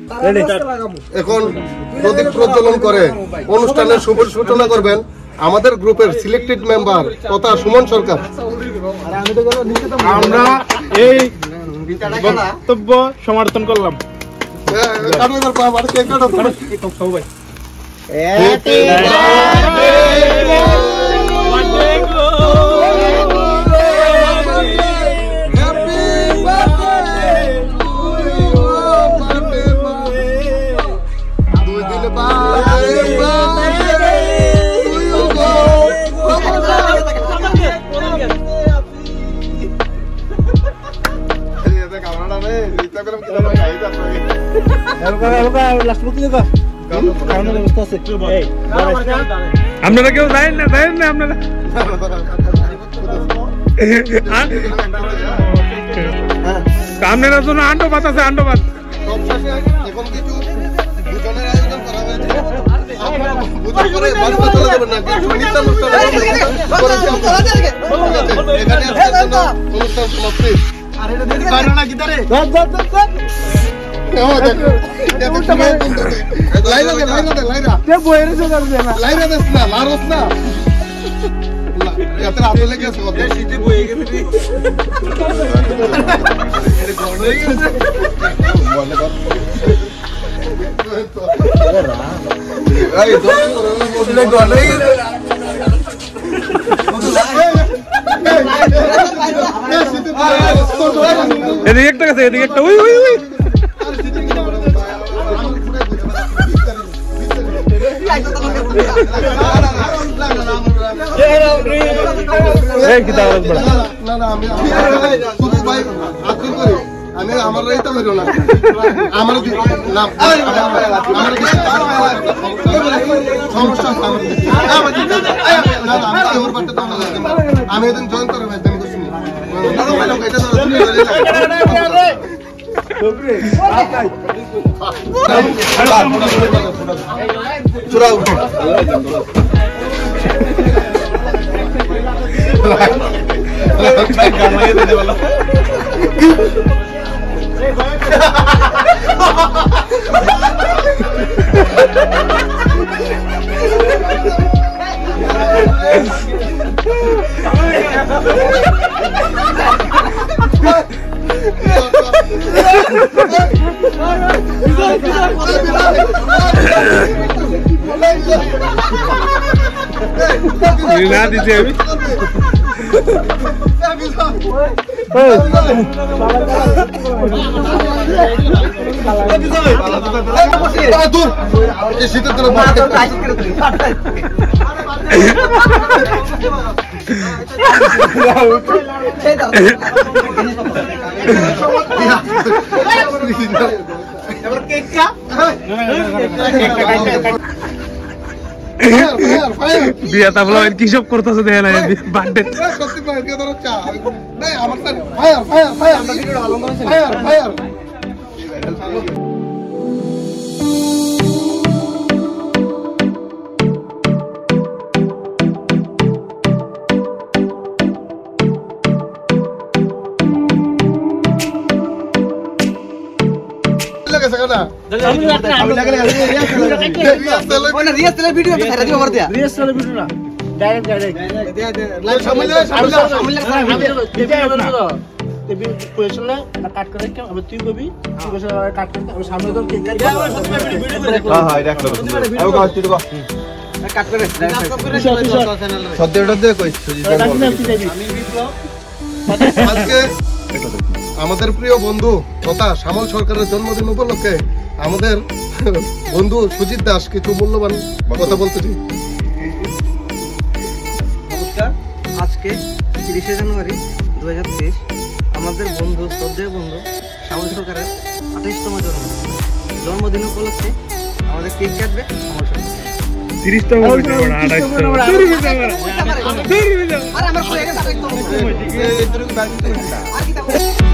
এখন প্রদীপ প্রজ্বলন করে অনুষ্ঠানের শুভ সূচনা করবেন আমাদের গ্রুপের সিলেক্টেড মেম্বার তথা সুমন সরকার। আমরা এই বক্তব্য সমর্থন করলাম। আপনারা কেউ যাই না আপনারা আপনারা জন্য আন্ডো ভাত আছে, আন্ডো ভাত। এদিকে একটা আছে, এদিকে একটা। ওই ওই ওই আমি আমার রাইতা বেরো না আমার সমস্যা আমি এদিন জয়েন করে ভাই আমি কিছু না দিছি আমি বিয়া তাবলা কি সব করতেছে দেখে না বার্থডে আমাদের প্রিয় বন্ধু তথা শ্যামল সরকারের জন্মদিন উপলক্ষে আমাদের বন্ধু সুজিত দাস কিছু মূল্যবান কথা বলতে চাই। নমস্কার। আজকে 30শে জানুয়ারি 2023 আমাদের বন্ধু শ্রদ্ধেয় বন্ধু শ্যামল সরকারের 28তম জন্মদিন উপলক্ষে আমাদের কেক কাটবে শ্যামল সরকার। 30তম 28তম